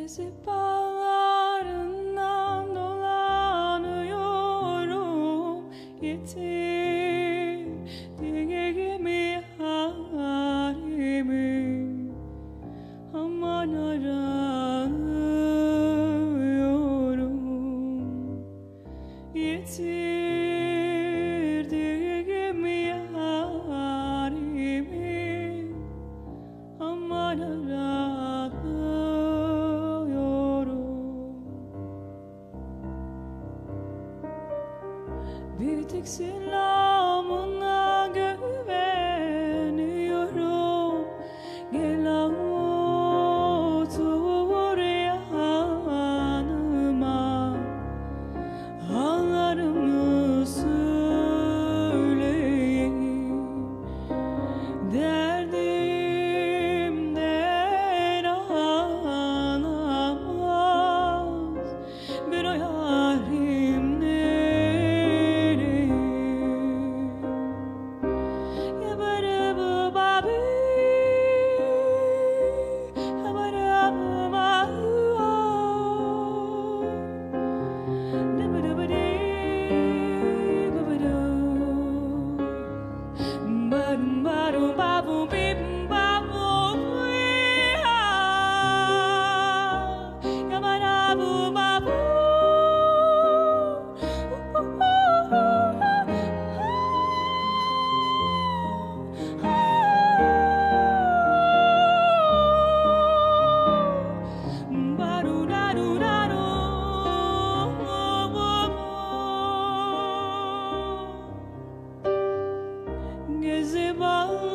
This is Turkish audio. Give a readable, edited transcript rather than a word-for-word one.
Gezi bağlarından dolanıyorum, yitirdiğimi halimi aman arıyorum. Yitirdiğimi halimi aman arıyorum. Bir tek selamına güveniyorum. Gel otur yanıma, hallarımı söyleyeyim. Derdimden ağlamaz bir o yarim nereye? Yabarabı babi, yabarabı babi, dabadabadi, babado, barum barum babu bim babu, yabarabı babu. Gezi bağlarından